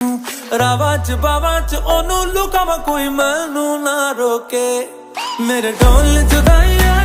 रावां च बावां च ओनू लुकावां कोई मैनू ना रोके मेरे ढोल जुदाइयां